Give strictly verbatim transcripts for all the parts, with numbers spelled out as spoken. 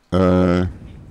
Euh,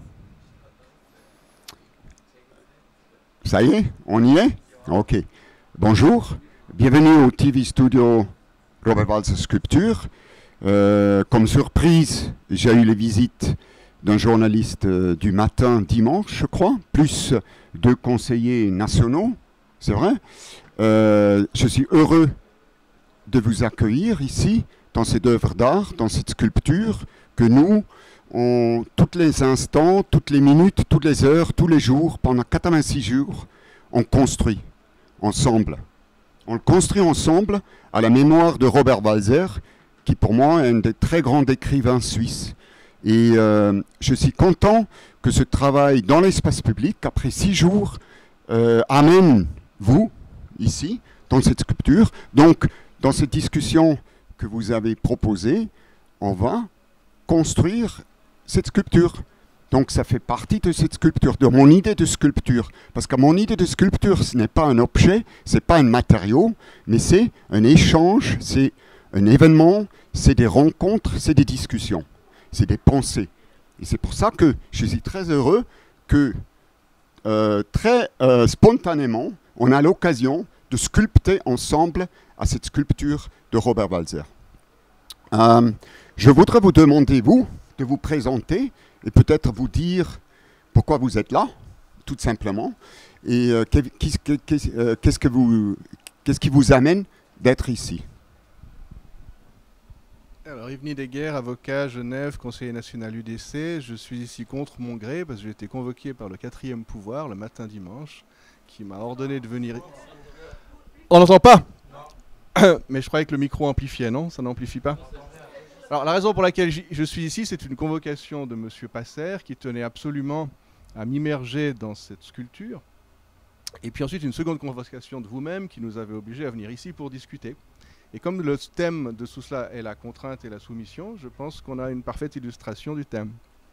ça y est, on y est? Ok. Bonjour, bienvenue au T V Studio Robert Walser Sculpture. Euh, comme surprise, j'ai eu les visites d'un journaliste euh, du matin dimanche, je crois, plus deux conseillers nationaux, c'est vrai. Euh, je suis heureux de vous accueillir ici, dans cette œuvre d'art, dans cette sculpture que nous, on, tous les instants, toutes les minutes, toutes les heures, tous les jours, pendant quatre-vingt-six jours, on construit ensemble. On le construit ensemble à la mémoire de Robert Walser, qui pour moi est un des très grands écrivains suisses. Et euh, je suis content que ce travail dans l'espace public, après six jours, euh, amène vous, ici, dans cette sculpture. Donc, dans cette discussion que vous avez proposée, on va construire cette sculpture. Donc ça fait partie de cette sculpture, de mon idée de sculpture. Parce que mon idée de sculpture, ce n'est pas un objet, ce n'est pas un matériau, mais c'est un échange, c'est un événement, c'est des rencontres, c'est des discussions, c'est des pensées. Et c'est pour ça que je suis très heureux que euh, très euh, spontanément, on a l'occasion de sculpter ensemble à cette sculpture de Robert Walser. Euh, je voudrais vous demander, vous, de vous présenter et peut-être vous dire pourquoi vous êtes là, tout simplement, et euh, qu'est-ce que, euh, qu'est-ce que vous, qu'est-ce qui vous amène d'être ici. Alors, Yves Nideguer, avocat, Genève, conseiller national U D C. Je suis ici contre mon gré parce que j'ai été convoqué par le quatrième pouvoir le matin dimanche, qui m'a ordonné de venir... On n'entend pas? Mais je croyais que le micro amplifiait, non? Ça n'amplifie pas? Alors, la raison pour laquelle je suis ici, c'est une convocation de M. Passer, qui tenait absolument à m'immerger dans cette sculpture. Et puis ensuite, une seconde convocation de vous-même, qui nous avait obligés à venir ici pour discuter. Et comme le thème de tout cela est la contrainte et la soumission, je pense qu'on a une parfaite illustration du thème.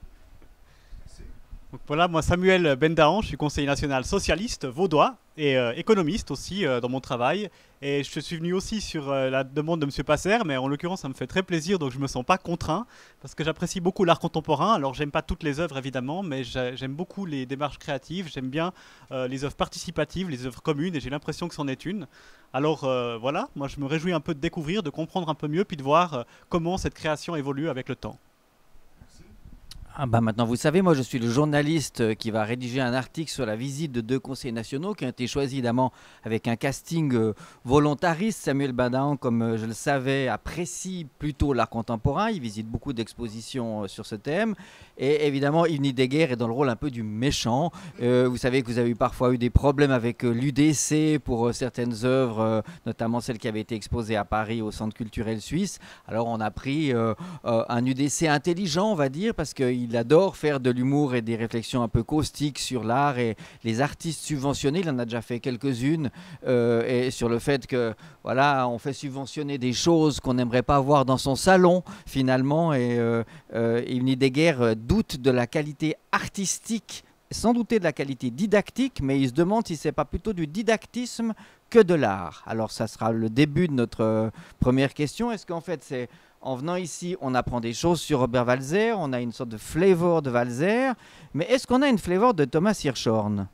Donc voilà, moi Samuel Bendahan, je suis conseiller national socialiste vaudois et euh, économiste aussi euh, dans mon travail. Et je suis venu aussi sur euh, la demande de M. Passer, mais en l'occurrence ça me fait très plaisir, donc je ne me sens pas contraint, parce que j'apprécie beaucoup l'art contemporain. Alors j'aime pas toutes les œuvres évidemment, mais j'aime beaucoup les démarches créatives, j'aime bien euh, les œuvres participatives, les œuvres communes, et j'ai l'impression que c'en est une. Alors euh, voilà, moi je me réjouis un peu de découvrir, de comprendre un peu mieux, puis de voir euh, comment cette création évolue avec le temps. Ah bah maintenant, vous savez, moi je suis le journaliste qui va rédiger un article sur la visite de deux conseillers nationaux qui ont été choisis évidemment avec un casting euh, volontariste. Samuel Bendahan, comme euh, je le savais, apprécie plutôt l'art contemporain. Il visite beaucoup d'expositions euh, sur ce thème. Et évidemment, Yves Nideguer est dans le rôle un peu du méchant. Euh, vous savez que vous avez eu parfois eu des problèmes avec euh, l'U D C pour euh, certaines œuvres, euh, notamment celles qui avaient été exposées à Paris au Centre culturel suisse. Alors on a pris euh, euh, un U D C intelligent, on va dire, parce qu'il Il adore faire de l'humour et des réflexions un peu caustiques sur l'art et les artistes subventionnés. Il en a déjà fait quelques-unes euh, et sur le fait que voilà, on fait subventionner des choses qu'on n'aimerait pas voir dans son salon finalement. Et euh, euh, Yves Nideguer doute de la qualité artistique, sans douter de la qualité didactique, mais il se demande si c'est pas plutôt du didactisme que de l'art. Alors ça sera le début de notre euh, première question. Est-ce qu'en fait c'est en venant ici, on apprend des choses sur Robert Walser, on a une sorte de flavor de Walser, mais est-ce qu'on a une flavor de Thomas Hirschhorn?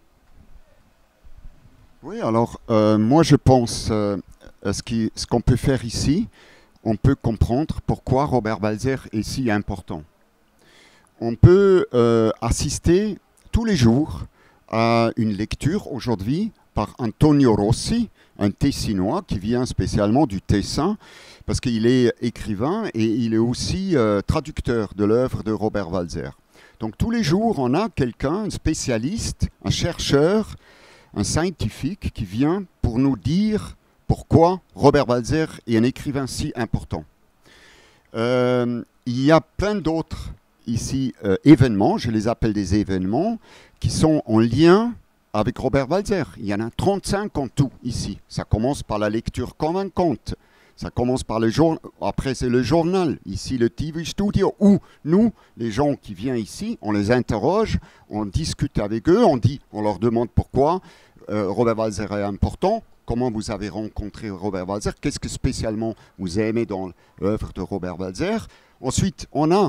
Oui, alors euh, moi je pense, euh, ce qui, ce qu'on peut faire ici, on peut comprendre pourquoi Robert Walser est si important. On peut euh, assister tous les jours à une lecture aujourd'hui par Antonio Rossi, un Tessinois qui vient spécialement du Tessin, parce qu'il est écrivain et il est aussi euh, traducteur de l'œuvre de Robert Walser. Donc tous les jours, on a quelqu'un, un spécialiste, un chercheur, un scientifique qui vient pour nous dire pourquoi Robert Walser est un écrivain si important. Euh, il y a plein d'autres ici euh, événements, je les appelle des événements, qui sont en lien avec Robert Walser. Il y en a trente-cinq en tout ici. Ça commence par la lecture convaincante. Ça commence par le journal, après c'est le journal, ici le T V Studio, où nous, les gens qui viennent ici, on les interroge, on discute avec eux, on, dit, on leur demande pourquoi euh, Robert Walser est important, comment vous avez rencontré Robert Walser, qu'est-ce que spécialement vous aimez dans l'œuvre de Robert Walser. Ensuite, on a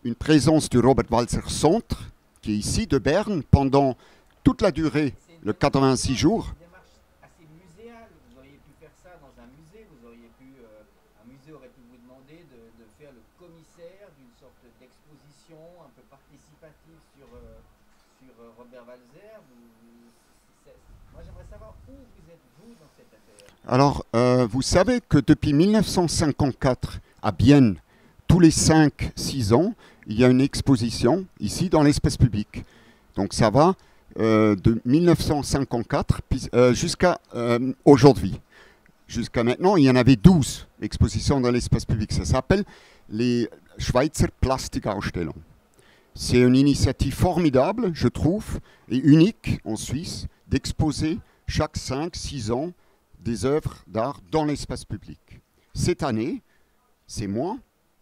une présence du Robert Walser Centre, qui est ici, de Berne, pendant toute la durée, le quatre-vingt-six jours. C'est une démarche assez muséale. Vous auriez pu faire ça dans un musée. Vous auriez pu, euh, un musée aurait pu vous demander de, de faire le commissaire d'une sorte d'exposition un peu participative sur, euh, sur euh, Robert Walser. Vous, c'est, moi, j'aimerais savoir où vous êtes, vous, dans cette affaire. Alors, euh, vous savez que depuis mille neuf cent cinquante-quatre, à Bienne, tous les cinq six ans, il y a une exposition ici dans l'espace public. Donc ça va euh, de mille neuf cent cinquante-quatre euh, jusqu'à euh, aujourd'hui. Jusqu'à maintenant, il y en avait douze expositions dans l'espace public. Ça s'appelle les Schweizer Plastikausstellung. C'est une initiative formidable, je trouve, et unique en Suisse, d'exposer chaque cinq six ans des œuvres d'art dans l'espace public. Cette année, c'est moi,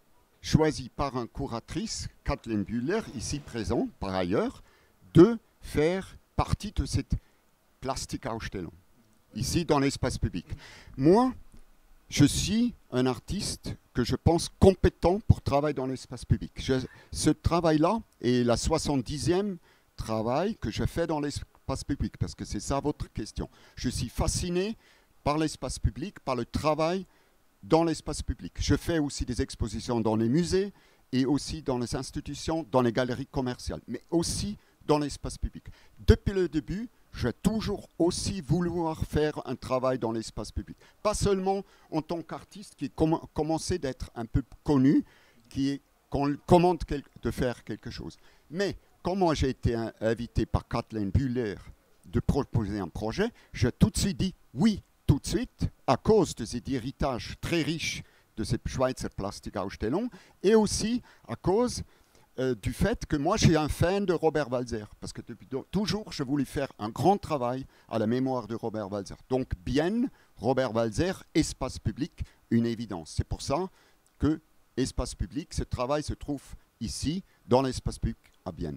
choisi par une curatrice, Kathleen Bühler, ici présente par ailleurs, de faire partie de cette Plastikausstellung, ici dans l'espace public. Moi, je suis un artiste que je pense compétent pour travailler dans l'espace public. Je, ce travail-là est la soixante-dixième travail que je fais dans l'espace public, parce que c'est ça votre question. Je suis fasciné par l'espace public, par le travail dans l'espace public. Je fais aussi des expositions dans les musées et aussi dans les institutions, dans les galeries commerciales, mais aussi dans l'espace public. Depuis le début, j'ai toujours aussi voulu faire un travail dans l'espace public. Pas seulement en tant qu'artiste qui com commençait d'être un peu connu, qui commande de faire quelque chose. Mais quand moi j'ai été un, invité par Kathleen Bühler de proposer un projet, j'ai tout de suite dit oui, tout de suite, à cause de cet héritage très riche de cette Schweizer Plastikausstellung, et aussi à cause euh, du fait que moi, je suis un fan de Robert Walser, parce que depuis toujours, je voulais faire un grand travail à la mémoire de Robert Walser. Donc, bien, Robert Walser, espace public, une évidence. C'est pour ça que espace public, ce travail se trouve ici, dans l'espace public à Bienne.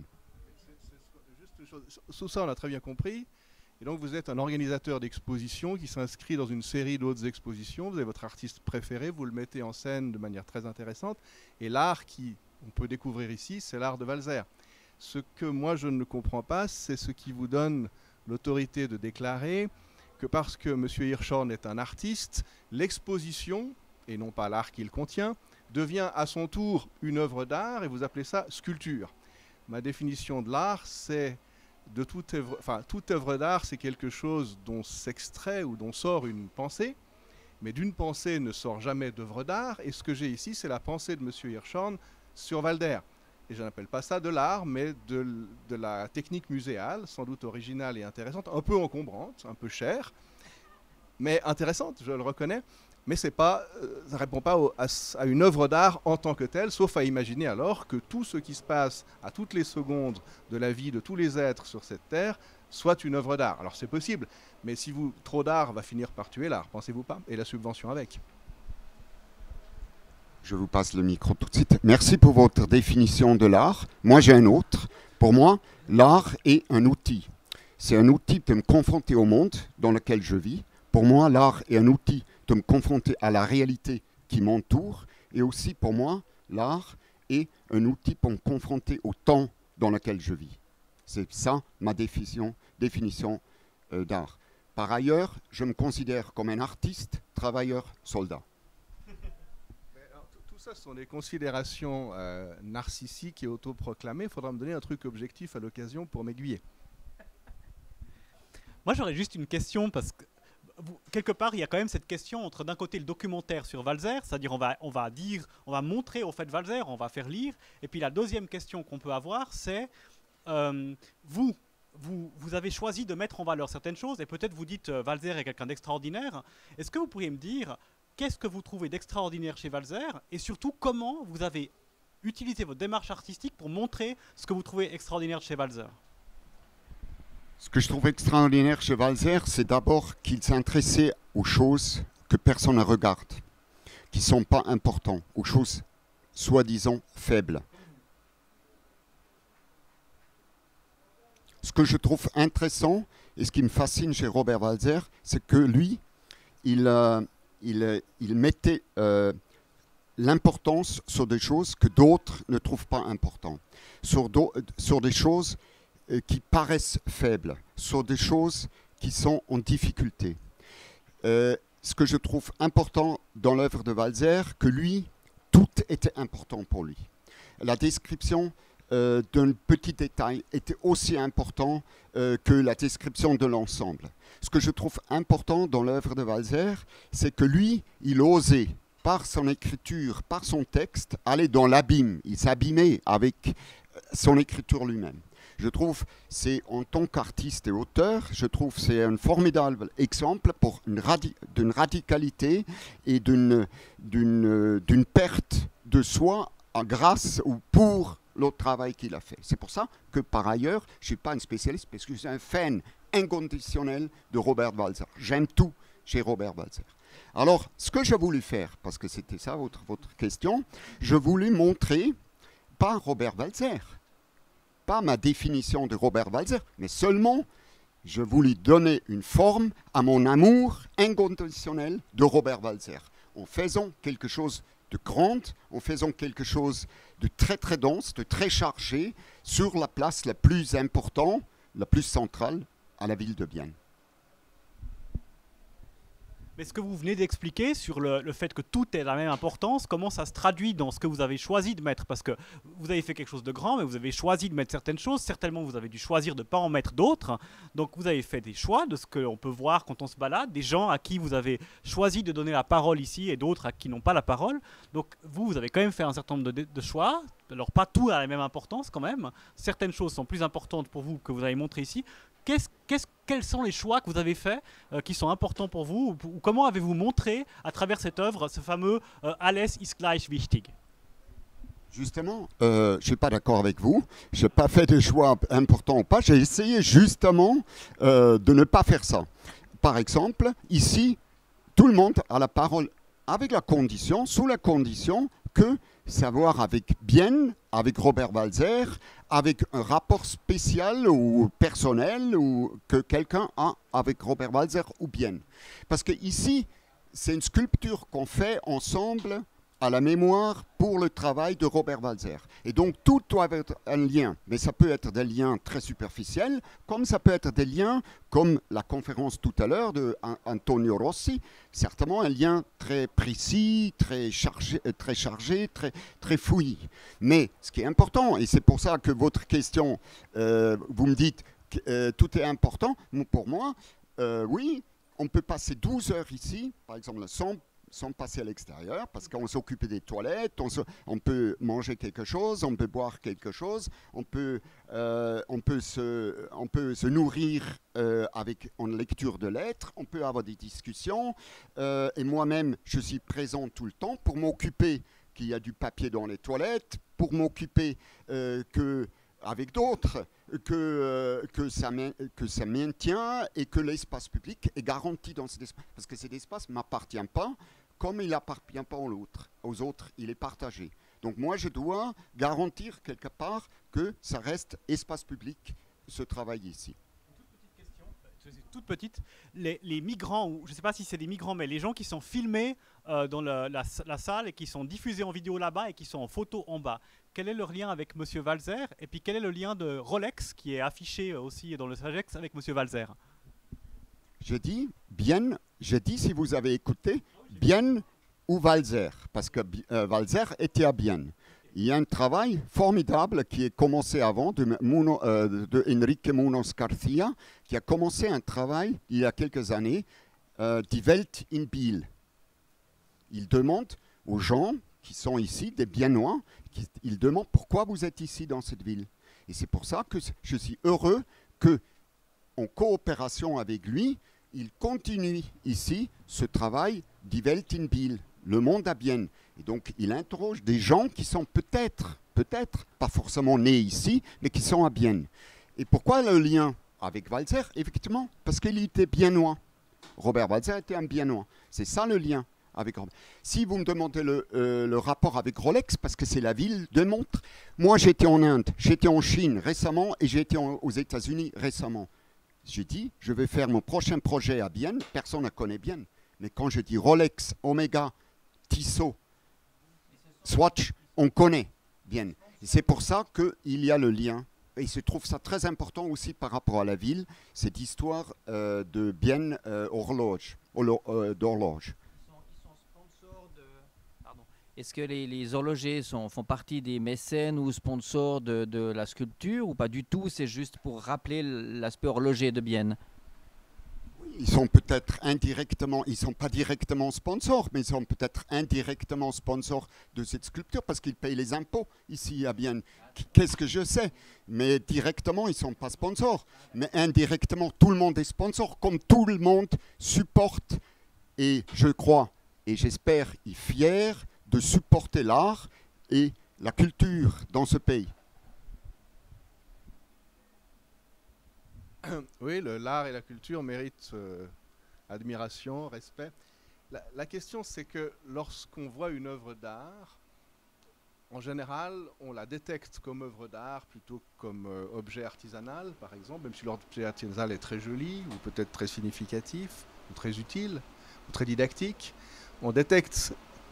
Sous ça, on a très bien compris. Et donc vous êtes un organisateur d'expositions qui s'inscrit dans une série d'autres expositions. Vous avez votre artiste préféré, vous le mettez en scène de manière très intéressante. Et l'art qu'on peut découvrir ici, c'est l'art de Walser. Ce que moi je ne comprends pas, c'est ce qui vous donne l'autorité de déclarer que parce que M. Hirschhorn est un artiste, l'exposition, et non pas l'art qu'il contient, devient à son tour une œuvre d'art et vous appelez ça sculpture. Ma définition de l'art, c'est de toute œuvre, enfin, toute œuvre d'art, c'est quelque chose dont s'extrait ou dont sort une pensée, mais d'une pensée ne sort jamais d'œuvre d'art, et ce que j'ai ici, c'est la pensée de M. Hirschhorn sur Walser. Et je n'appelle pas ça de l'art, mais de, de la technique muséale, sans doute originale et intéressante, un peu encombrante, un peu chère, mais intéressante, je le reconnais, mais c'est pas, euh, ça ne répond pas au, à, à une œuvre d'art en tant que telle, sauf à imaginer alors que tout ce qui se passe à toutes les secondes de la vie de tous les êtres sur cette terre soit une œuvre d'art. Alors c'est possible, mais si vous, trop d'art va finir par tuer l'art, pensez-vous pas? Et la subvention avec. Je vous passe le micro tout de suite. Merci pour votre définition de l'art. Moi, j'ai un autre. Pour moi, l'art est un outil. C'est un outil de me confronter au monde dans lequel je vis. Pour moi, l'art est un outil de me confronter à la réalité qui m'entoure. Et aussi, pour moi, l'art est un outil pour me confronter au temps dans lequel je vis. C'est ça ma définition, définition euh, d'art. Par ailleurs, je me considère comme un artiste, travailleur, soldat. Ça, ce sont des considérations euh, narcissiques et autoproclamées. Il faudra me donner un truc objectif à l'occasion pour m'aiguiller. Moi, j'aurais juste une question, parce que vous, quelque part, il y a quand même cette question entre d'un côté le documentaire sur Walser, c'est-à-dire on va, on va dire, on va montrer au fait Walser, on va faire lire, et puis la deuxième question qu'on peut avoir, c'est euh, vous, vous, vous avez choisi de mettre en valeur certaines choses, et peut-être vous dites euh, Walser est quelqu'un d'extraordinaire. Est-ce que vous pourriez me dire qu'est-ce que vous trouvez d'extraordinaire chez Walser et surtout comment vous avez utilisé votre démarche artistique pour montrer ce que vous trouvez extraordinaire chez Walser? Ce que je trouve extraordinaire chez Walser, c'est d'abord qu'il s'intéressait aux choses que personne ne regarde, qui ne sont pas importantes, aux choses soi-disant faibles. Ce que je trouve intéressant et ce qui me fascine chez Robert Walser, c'est que lui, il... Euh, Il, il mettait euh, l'importance sur des choses que d'autres ne trouvent pas importantes, sur, sur des choses euh, qui paraissent faibles, sur des choses qui sont en difficulté. Euh, ce que je trouve important dans l'œuvre de Walser, que lui, tout était important pour lui. La description euh, d'un petit détail était aussi important euh, que la description de l'ensemble. Ce que je trouve important dans l'œuvre de Walser, c'est que lui, il osait, par son écriture, par son texte, aller dans l'abîme. Il s'abîmait avec son écriture lui-même. Je trouve, c'est en tant qu'artiste et auteur, je trouve c'est un formidable exemple pour une radi d'une radicalité et d'une d'une d'une perte de soi en grâce ou pour le travail qu'il a fait. C'est pour ça que par ailleurs, je ne suis pas un spécialiste parce que je suis un fan inconditionnel de Robert Walser. J'aime tout chez Robert Walser. Alors, ce que je voulais faire, parce que c'était ça votre, votre question, je voulais montrer, pas Robert Walser, pas ma définition de Robert Walser, mais seulement, je voulais donner une forme à mon amour inconditionnel de Robert Walser, en faisant quelque chose de grand, en faisant quelque chose de très très dense, de très chargé, sur la place la plus importante, la plus centrale, à la ville de Bienne. Mais ce que vous venez d'expliquer sur le, le fait que tout est de la même importance, comment ça se traduit dans ce que vous avez choisi de mettre? Parce que vous avez fait quelque chose de grand, mais vous avez choisi de mettre certaines choses. Certainement, vous avez dû choisir de ne pas en mettre d'autres. Donc, vous avez fait des choix de ce qu'on peut voir quand on se balade, des gens à qui vous avez choisi de donner la parole ici et d'autres à qui n'ont pas la parole. Donc, vous, vous avez quand même fait un certain nombre de, de choix. Alors, pas tout a la même importance quand même. Certaines choses sont plus importantes pour vous que vous avez montré ici. Qu'est-ce, qu'est-ce, quels sont les choix que vous avez faits euh, qui sont importants pour vous ou, ou comment avez-vous montré à travers cette œuvre ce fameux euh, « Alles ist gleich wichtig » ? Justement, euh, je ne suis pas d'accord avec vous. Je n'ai pas fait de choix importants ou pas. J'ai essayé justement euh, de ne pas faire ça. Par exemple, ici, tout le monde a la parole avec la condition, sous la condition que savoir avec Bienne, avec Robert Walser, avec un rapport spécial ou personnel ou que quelqu'un a avec Robert Walser ou Bienne. Parce que ici, c'est une sculpture qu'on fait ensemble à la mémoire pour le travail de Robert Walser. Et donc tout doit être un lien, mais ça peut être des liens très superficiels, comme ça peut être des liens comme la conférence tout à l'heure de Antonio Rossi, certainement un lien très précis, très chargé, très, chargé, très, très fouillis. Mais ce qui est important, et c'est pour ça que votre question, euh, vous me dites que euh, tout est important, pour moi, euh, oui, on peut passer douze heures ici, par exemple, sans sans passer à l'extérieur, parce qu'on s'occupe des toilettes, on, se, on peut manger quelque chose, on peut boire quelque chose, on peut, euh, on peut, se, on peut se nourrir euh, avec, en lecture de lettres, on peut avoir des discussions, euh, et moi-même, je suis présent tout le temps pour m'occuper qu'il y a du papier dans les toilettes, pour m'occuper euh, que... avec d'autres, que, euh, que, ça que ça maintient et que l'espace public est garanti dans cet espace. Parce que cet espace ne m'appartient pas, comme il n'appartient pas aux autres, aux autres, il est partagé. Donc moi, je dois garantir quelque part que ça reste espace public, ce travail ici. Toute petite, les, les migrants, ou je ne sais pas si c'est des migrants, mais les gens qui sont filmés euh, dans le, la, la salle et qui sont diffusés en vidéo là-bas et qui sont en photo en bas, quel est leur lien avec M. Walser? Et puis quel est le lien de Rolex qui est affiché aussi dans le Sagex avec M. Walser? Je dis bien, je dis si vous avez écouté, Bienne ou Walser, parce que euh, Walser était à Bienne. Il y a un travail formidable qui est commencé avant de, Muno, euh, de Enrique Munoz Garcia, qui a commencé un travail il y a quelques années, euh, Die Welt in Biel. Il demande aux gens qui sont ici, des Biennois, qui, il demande pourquoi vous êtes ici dans cette ville. Et c'est pour ça que je suis heureux que, en coopération avec lui, il continue ici ce travail Die Welt in Biel, le monde à Bienne. Et donc, il interroge des gens qui sont peut-être, peut-être, pas forcément nés ici, mais qui sont à Bienne. Et pourquoi le lien avec Walser? Effectivement, parce qu'il était biennois. Robert Walser était un biennois. C'est ça le lien avec Robert. Si vous me demandez le, euh, le rapport avec Rolex, parce que c'est la ville de montre, moi j'étais en Inde, j'étais en Chine récemment et j'ai été en, aux États-Unis récemment. J'ai dit, je vais faire mon prochain projet à Bienne, personne ne connaît Bienne. Mais quand je dis Rolex, Omega, Tissot, Swatch, on connaît Bienne. C'est pour ça qu'il y a le lien. Et je trouve ça très important aussi par rapport à la ville, cette histoire euh, de Bienne euh, horloge, euh, d'horloge. Est-ce que les, les horlogers sont, font partie des mécènes ou sponsors de, de la sculpture ou pas du tout? C'est juste pour rappeler l'aspect horloger de Bienne. Ils sont peut-être indirectement, ils ne sont pas directement sponsors, mais ils sont peut-être indirectement sponsors de cette sculpture parce qu'ils payent les impôts ici à Bienne. Qu'est-ce que je sais? Mais directement, ils ne sont pas sponsors. Mais indirectement, tout le monde est sponsor, comme tout le monde supporte, et je crois, et j'espère, est fier de supporter l'art et la culture dans ce pays. Oui, l'art et la culture méritent euh, admiration, respect. La, la question, c'est que lorsqu'on voit une œuvre d'art, en général, on la détecte comme œuvre d'art plutôt que comme euh, objet artisanal, par exemple, même si l'objet artisanal est très joli, ou peut-être très significatif, ou très utile, ou très didactique. On détecte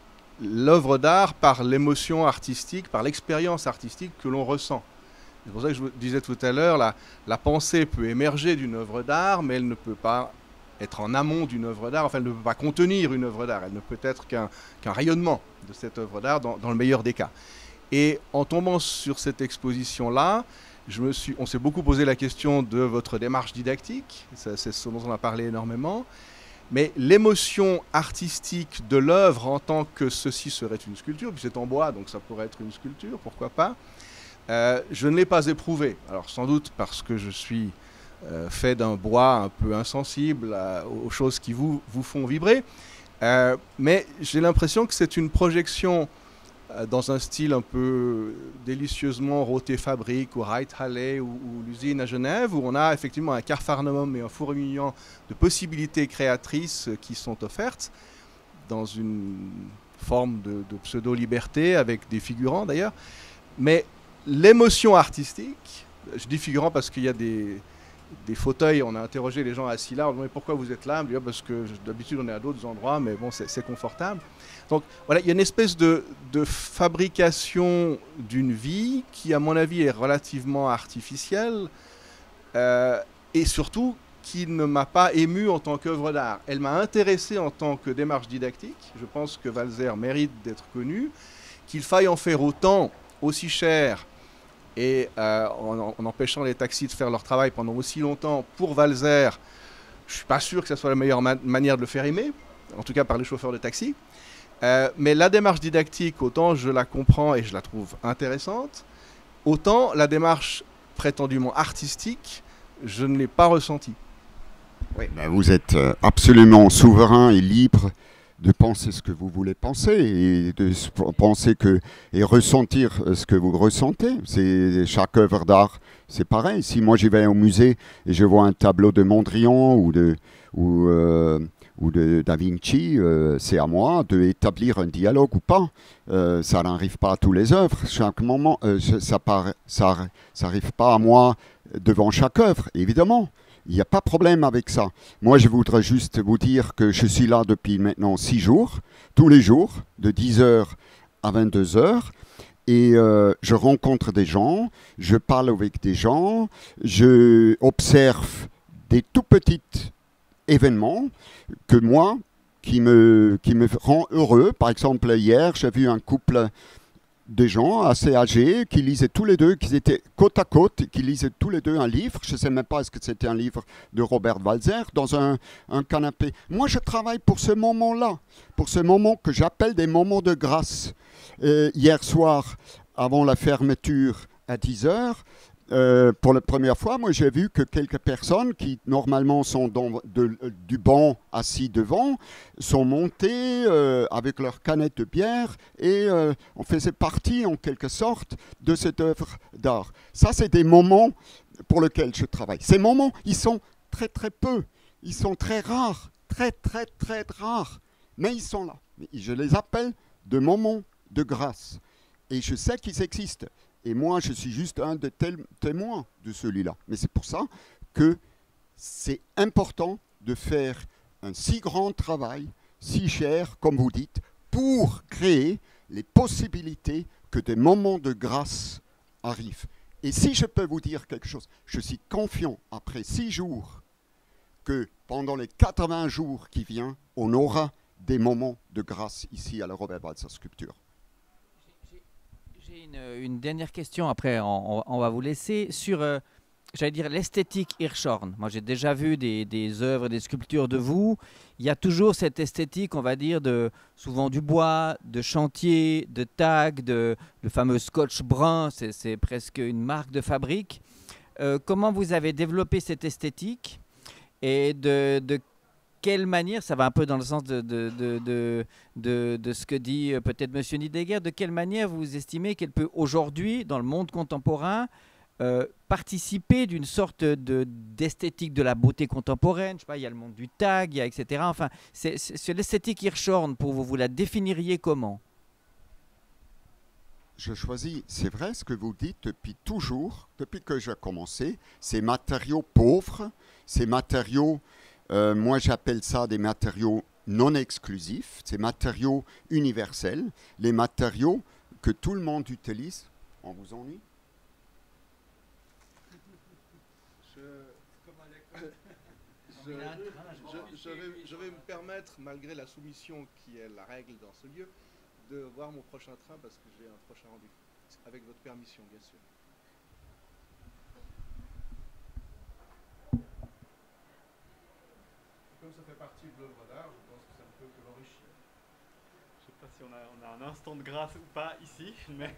l'œuvre d'art par l'émotion artistique, par l'expérience artistique que l'on ressent. C'est pour ça que je vous disais tout à l'heure, la, la pensée peut émerger d'une œuvre d'art, mais elle ne peut pas être en amont d'une œuvre d'art, enfin elle ne peut pas contenir une œuvre d'art, elle ne peut être qu'un qu'un rayonnement de cette œuvre d'art dans, dans le meilleur des cas. Et en tombant sur cette exposition-là, je me suis, on s'est beaucoup posé la question de votre démarche didactique, c'est ce dont on a parlé énormément, mais l'émotion artistique de l'œuvre en tant que ceci serait une sculpture, puis c'est en bois, donc ça pourrait être une sculpture, pourquoi pas. Euh, je ne l'ai pas éprouvé, alors sans doute parce que je suis euh, fait d'un bois un peu insensible à, aux choses qui vous, vous font vibrer, euh, mais j'ai l'impression que c'est une projection euh, dans un style un peu délicieusement Roté Fabrique ou Reithalle ou, ou l'usine à Genève, où on a effectivement un capharnaüm et un fourmillement de possibilités créatrices qui sont offertes dans une forme de, de pseudo-liberté avec des figurants d'ailleurs, mais l'émotion artistique, je dis figurant parce qu'il y a des, des fauteuils, on a interrogé les gens assis là, on demandait pourquoi vous êtes là, on dit, ah, parce que d'habitude on est à d'autres endroits, mais bon c'est confortable. Donc voilà, il y a une espèce de, de fabrication d'une vie qui à mon avis est relativement artificielle euh, et surtout qui ne m'a pas ému en tant qu'œuvre d'art. Elle m'a intéressé en tant que démarche didactique, je pense que Walser mérite d'être connu, qu'il faille en faire autant, aussi cher, et euh, en, en empêchant les taxis de faire leur travail pendant aussi longtemps pour Walser, je ne suis pas sûr que ce soit la meilleure ma manière de le faire aimer, en tout cas par les chauffeurs de taxi. Euh, mais la démarche didactique, autant je la comprends et je la trouve intéressante, autant la démarche prétendument artistique, je ne l'ai pas ressentie. Oui, ben vous êtes absolument souverain et libre de penser ce que vous voulez penser et de penser que et ressentir ce que vous ressentez. C'est chaque œuvre d'art, c'est pareil. Si moi j'y vais au musée et je vois un tableau de Mondrian ou de ou, euh, ou de Da Vinci, euh, c'est à moi d'établir un dialogue ou pas. Euh, ça n'arrive pas à tous les œuvres. Chaque moment, euh, ça part, ça ça arrive pas à moi devant chaque œuvre, évidemment. Il n'y a pas de problème avec ça. Moi, je voudrais juste vous dire que je suis là depuis maintenant six jours, tous les jours, de dix heures à vingt-deux heures. Et euh, je rencontre des gens, je parle avec des gens, je observe des tout petits événements que moi, qui me, qui me rend heureux. Par exemple, hier, j'ai vu un couple de gens assez âgés qui lisaient tous les deux, qui étaient côte à côte, qui lisaient tous les deux un livre. Je ne sais même pas est-ce que c'était un livre de Robert Walser, dans un, un canapé. Moi, je travaille pour ce moment-là, pour ce moment que j'appelle des moments de grâce. Euh, hier soir, avant la fermeture à dix heures, Euh, pour la première fois, moi j'ai vu que quelques personnes qui normalement sont dans de, du banc assis devant sont montées euh, avec leur canette de bière et euh, on faisait partie en quelque sorte de cette œuvre d'art. Ça, c'est des moments pour lesquels je travaille. Ces moments, ils sont très très peu, ils sont très rares, très très très rares, mais ils sont là. Je les appelle de moments de grâce et je sais qu'ils existent. Et moi, je suis juste un des témoins de celui-là. Mais c'est pour ça que c'est important de faire un si grand travail, si cher, comme vous dites, pour créer les possibilités que des moments de grâce arrivent. Et si je peux vous dire quelque chose, je suis confiant, après six jours, que pendant les quatre-vingts jours qui viennent, on aura des moments de grâce ici à la Robert Walser Sculpture. J'ai une, une dernière question, après on, on, on va vous laisser, sur, euh, j'allais dire, l'esthétique Hirschhorn. Moi j'ai déjà vu des, des œuvres, des sculptures de vous. Il y a toujours cette esthétique, on va dire, de, souvent du bois, de chantier, de tag, de, le fameux scotch brun, c'est presque une marque de fabrique. Euh, comment vous avez développé cette esthétique et de, de quelle manière, ça va un peu dans le sens de, de, de, de, de, de ce que dit euh, peut-être M. Nidegger, de quelle manière vous estimez qu'elle peut aujourd'hui, dans le monde contemporain, euh, participer d'une sorte d'esthétique de, de la beauté contemporaine? Je sais pas, il y a le monde du tag, il y a et cetera. Enfin, c'est l'esthétique Hirschhorn, pour vous, vous la définiriez comment? Je choisis, c'est vrai ce que vous dites depuis toujours, depuis que j'ai commencé, ces matériaux pauvres, ces matériaux... Euh, moi, j'appelle ça des matériaux non exclusifs, ces matériaux universels, les matériaux que tout le monde utilise. On vous ennuie? je, je, je, je, vais, je vais me permettre, malgré la soumission qui est la règle dans ce lieu, de voir mon prochain train parce que j'ai un prochain rendez-vous. Avec votre permission, bien sûr. Comme ça fait partie de l'œuvre d'art, je pense que ça ne peut que l'enrichir. Je ne sais pas si on a, on a un instant de grâce ou pas ici, mais...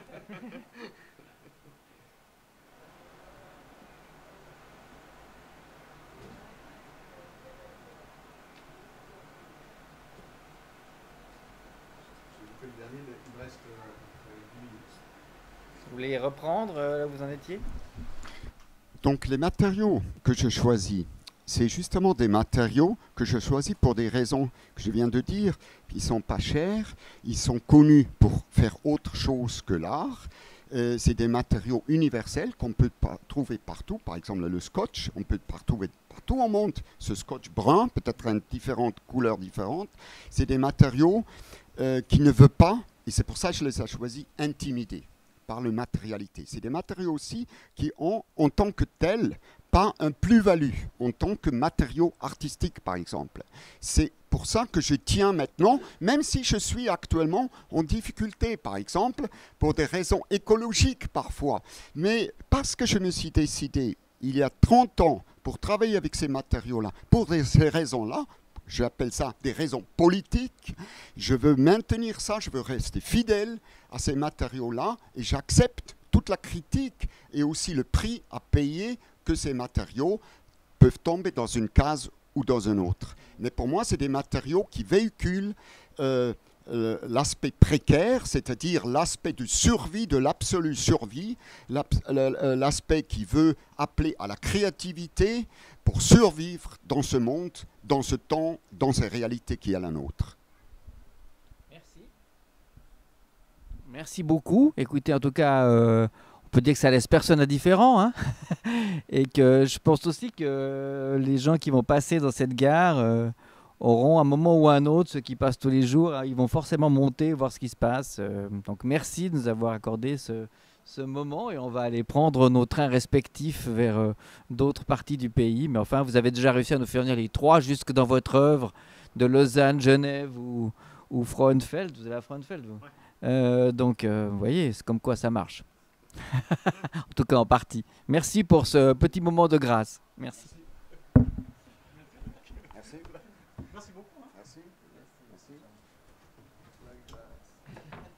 Le dernier, il me reste euh, dix minutes. Vous voulez reprendre, euh, là où vous en étiez? Donc les matériaux que je choisis, c'est justement des matériaux que je choisis pour des raisons que je viens de dire. Ils ne sont pas chers, ils sont connus pour faire autre chose que l'art. Euh, c'est des matériaux universels qu'on peut pas trouver partout. Par exemple, le scotch, on peut trouver partout au monde. Ce scotch brun, peut-être une différente couleur différente. C'est des matériaux euh, qui ne veulent pas, et c'est pour ça que je les ai choisis, intimider par la matérialité. C'est des matériaux aussi qui ont, en tant que tels, pas un plus-value en tant que matériaux artistiques, par exemple. C'est pour ça que je tiens maintenant, même si je suis actuellement en difficulté, par exemple, pour des raisons écologiques parfois, mais parce que je me suis décidé, il y a trente ans, pour travailler avec ces matériaux-là, pour ces raisons-là, j'appelle ça des raisons politiques, je veux maintenir ça, je veux rester fidèle à ces matériaux-là, et j'accepte toute la critique et aussi le prix à payer que ces matériaux peuvent tomber dans une case ou dans une autre. Mais pour moi, c'est des matériaux qui véhiculent euh, euh, l'aspect précaire, c'est-à-dire l'aspect de survie, de l'absolue survie, l'aspect qui veut appeler à la créativité pour survivre dans ce monde, dans ce temps, dans ces réalités qui est la nôtre. Merci. Merci beaucoup. Écoutez, en tout cas... Euh On peut dire que ça laisse personne indifférent, hein. Et que je pense aussi que les gens qui vont passer dans cette gare euh, auront un moment ou un autre, ceux qui passent tous les jours, ils vont forcément monter, voir ce qui se passe. Euh, donc merci de nous avoir accordé ce, ce moment et on va aller prendre nos trains respectifs vers euh, d'autres parties du pays. Mais enfin, vous avez déjà réussi à nous faire venir les trois jusque dans votre œuvre de Lausanne, Genève ou, ou Frauenfeld. Vous allez à Frauenfeld, vous? Ouais. Euh, donc, euh, vous voyez, c'est comme quoi ça marche. En tout cas en partie. Merci pour ce petit moment de grâce. Merci. Merci. Merci beaucoup. Hein. Merci. Merci.